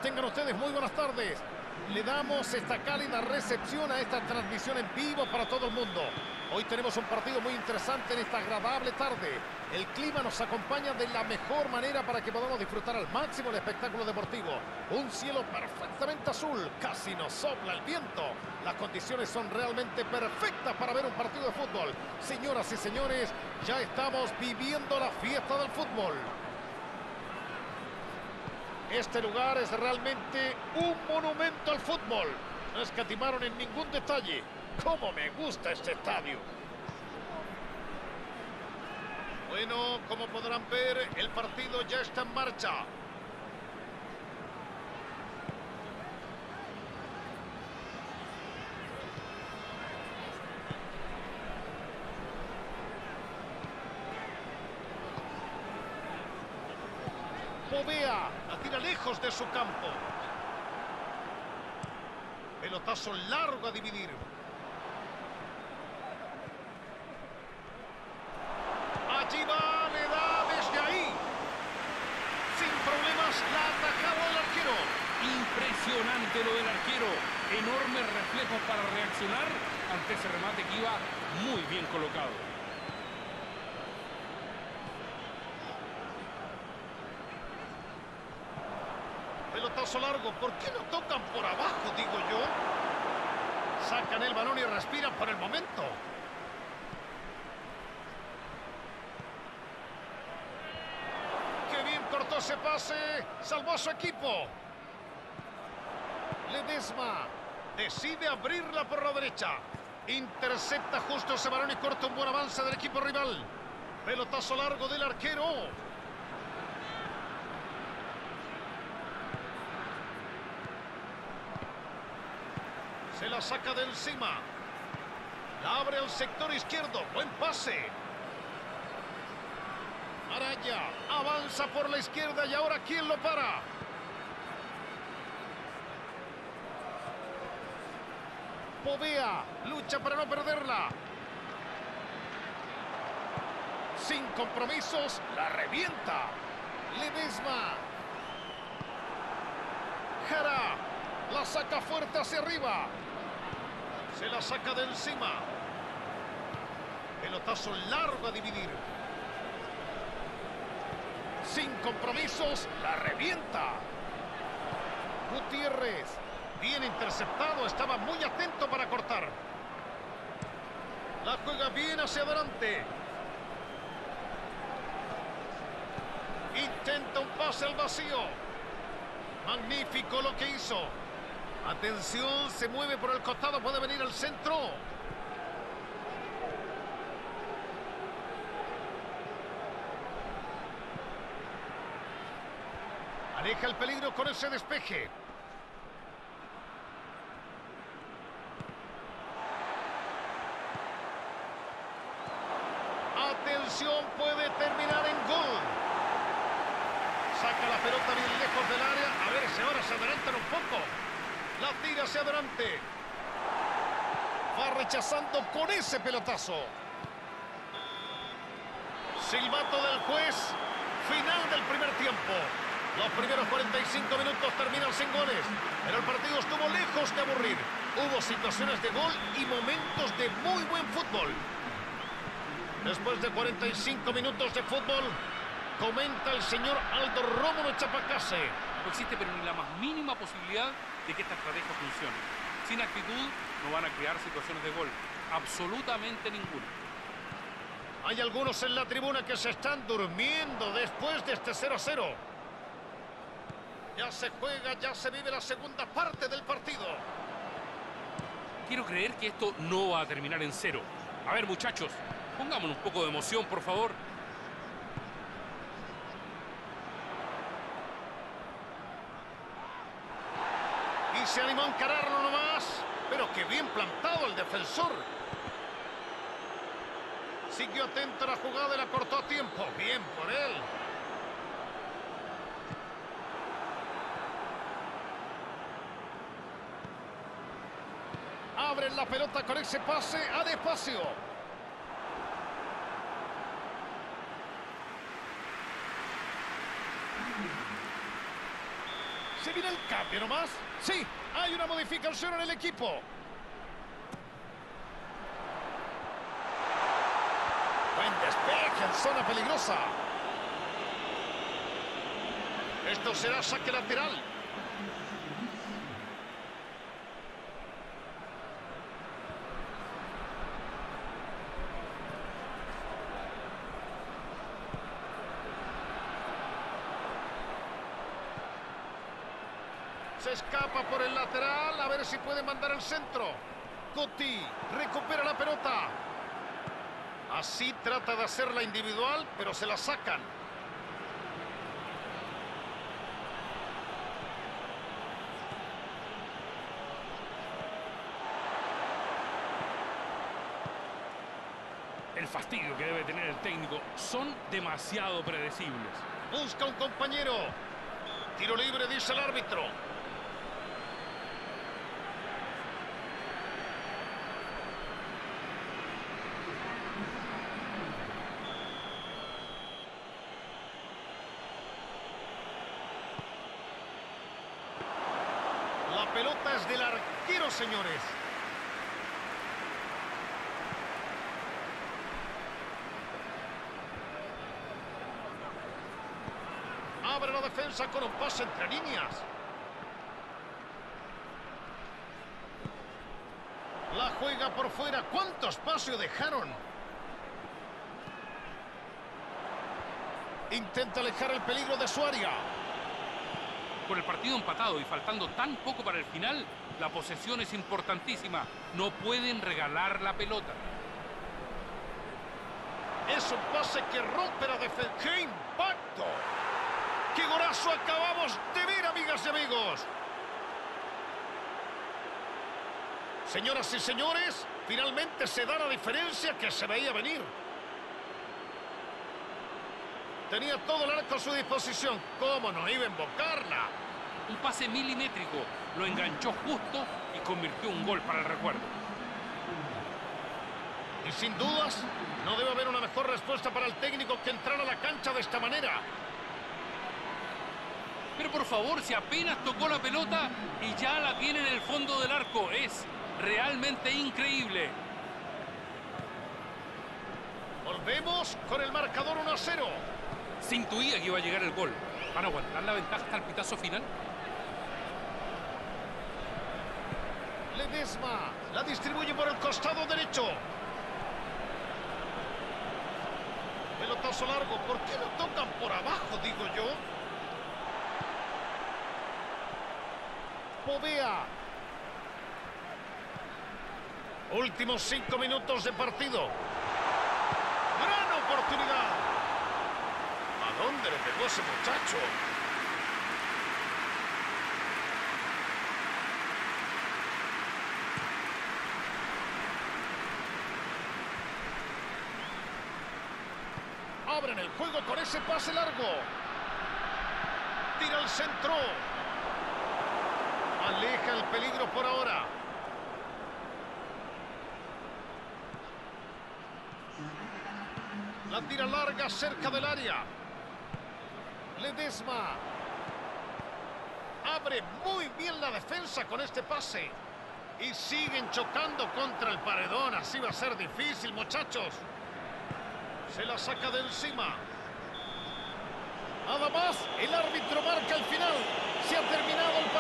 tengan ustedes muy buenas tardes. Le damos esta cálida recepción a esta transmisión en vivo para todo el mundo. Hoy tenemos un partido muy interesante en esta agradable tarde. El clima nos acompaña de la mejor manera para que podamos disfrutar al máximo el espectáculo deportivo. Un cielo perfectamente azul, casi nos sopla el viento. Las condiciones son realmente perfectas para ver un partido de fútbol. Señoras y señores, ya estamos viviendo la fiesta del fútbol. Este lugar es realmente un monumento al fútbol. No escatimaron en ningún detalle. ¡Cómo me gusta este estadio! Bueno, como podrán ver, el partido ya está en marcha. Povea, la tira lejos de su campo. Pelotazo largo a dividir. Allí va, le da desde ahí. Sin problemas, la ha atajado el arquero. Impresionante lo del arquero. Enormes reflejos para reaccionar ante ese remate que iba muy bien colocado. Pelotazo largo. ¿Por qué no tocan por abajo, digo yo? Sacan el balón y respiran por el momento. ¡Qué bien cortó ese pase! ¡Salvó a su equipo! Ledesma decide abrirla por la derecha. Intercepta justo ese balón y corta un buen avance del equipo rival. Pelotazo largo del arquero. Se la saca de encima. La abre al sector izquierdo. Buen pase. Araya avanza por la izquierda y ahora ¿quién lo para? Povea lucha para no perderla. Sin compromisos, la revienta. Ledesma. Jara la saca fuerte hacia arriba. Se la saca de encima. Pelotazo largo a dividir. Sin compromisos, la revienta. Gutiérrez, bien interceptado, estaba muy atento para cortar. La juega bien hacia adelante. Intenta un pase al vacío. Magnífico lo que hizo. Atención, se mueve por el costado, puede venir al centro. Aleja el peligro con ese despeje. Atención, puede terminar en gol. Saca la pelota bien lejos del área. A ver si ahora se adelantan un poco. La tira hacia adelante. Va rechazando con ese pelotazo. Silbato del juez. Final del primer tiempo. Los primeros 45 minutos terminan sin goles, pero el partido estuvo lejos de aburrir. Hubo situaciones de gol y momentos de muy buen fútbol. Después de 45 minutos de fútbol, comenta el señor Aldo Rómulo Chapacase. No existe pero ni la más mínima posibilidad de que esta estrategia funcione. Sin actitud no van a crear situaciones de gol. Absolutamente ninguna. Hay algunos en la tribuna que se están durmiendo después de este 0-0. Ya se juega, ya se vive la segunda parte del partido. Quiero creer que esto no va a terminar en 0. A ver, muchachos, pongámonos un poco de emoción, por favor. Y se animó a encararlo nomás. Pero qué bien plantado el defensor. Siguió atento a la jugada y la cortó a tiempo. Bien por él. Abren la pelota con ese pase a despacio. Se viene el cambio nomás. Sí, hay una modificación en el equipo. Buen despeje en zona peligrosa. Esto será saque lateral. Se escapa por el lateral, a ver si puede mandar el centro. Coty recupera la pelota. Así trata de hacerla individual, pero se la sacan. El fastidio que debe tener el técnico. Son demasiado predecibles. Busca un compañero. Tiro libre, dice el árbitro. La pelota es del arquero, señores. Abre la defensa con un pase entre líneas. La juega por fuera. ¿Cuánto espacio dejaron? Intenta alejar el peligro de su área. Con el partido empatado y faltando tan poco para el final, la posesión es importantísima. No pueden regalar la pelota. Es un pase que rompe la defensa. ¡Qué impacto! ¡Qué golazo acabamos de ver, amigas y amigos! Señoras y señores, finalmente se da la diferencia que se veía venir. Tenía todo el arco a su disposición. ¿Cómo no iba a invocarla? Un pase milimétrico. Lo enganchó justo y convirtió un gol para el recuerdo. Y sin dudas, no debe haber una mejor respuesta para el técnico que entrar a la cancha de esta manera. Pero por favor, si apenas tocó la pelota y ya la tiene en el fondo del arco. Es realmente increíble. Volvemos con el marcador 1-0. Se intuía que iba a llegar el gol. ¿Van a aguantar la ventaja hasta el pitazo final? Ledesma la distribuye por el costado derecho. Pelotazo largo. ¿Por qué lo tocan por abajo, digo yo? Povea. Últimos 5 minutos de partido. Gran oportunidad. ¿A dónde le pegó ese muchacho? Abren el juego con ese pase largo. Tira al centro. Aleja el peligro por ahora. La tira larga cerca del área. Ledesma. Abre muy bien la defensa con este pase. Y siguen chocando contra el paredón. Así va a ser difícil, muchachos. Se la saca de encima. Nada más, el árbitro marca el final. Se ha terminado el